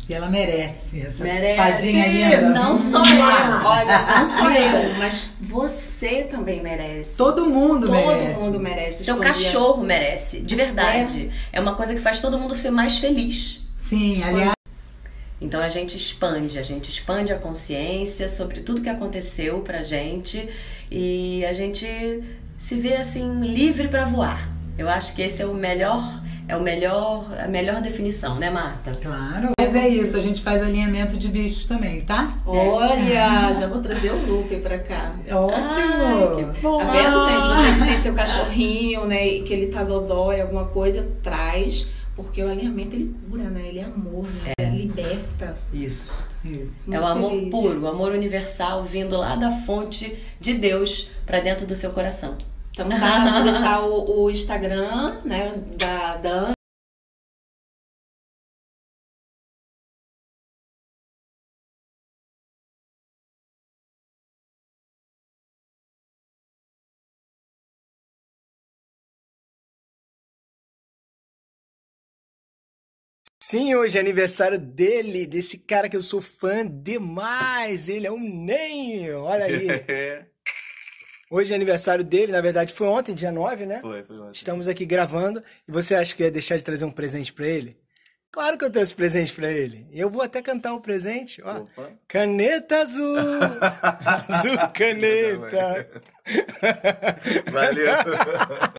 E ela merece essa Merece. fadinha linda. Não só eu, olha, não só eu, mas você também merece. Todo mundo merece. Todo mundo merece. Seu cachorro merece, de verdade. É uma coisa que faz todo mundo ser mais feliz. Sim, aliás. Então a gente expande a consciência sobre tudo que aconteceu pra gente e a gente se vê assim livre pra voar. Eu acho que esse é a melhor definição, né, Marta? Claro. Mas é isso, a gente faz alinhamento de bichos também, tá? Olha, já vou trazer o Lupe pra cá. Ótimo! Ai, que bom. Tá vendo, gente? Você que tem seu cachorrinho, né, e que ele tá dodói, alguma coisa, traz. Porque o alinhamento, ele cura, né? Ele é amor, né? Ele liberta. Isso. Isso. É o amor puro, o amor universal vindo lá da fonte de Deus pra dentro do seu coração. Então tá, vou deixar o Instagram, né, da Ana. Sim, hoje é aniversário dele, desse cara que eu sou fã demais. Ele é um Nenho, olha aí. Hoje é aniversário dele, na verdade foi ontem, dia 9, né? Foi ontem. Estamos aqui gravando. E você acha que eu ia deixar de trazer um presente pra ele? Claro que eu trouxe presente pra ele. Eu vou até cantar o presente. Ó, Opa. caneta azul. Azul caneta. Valeu.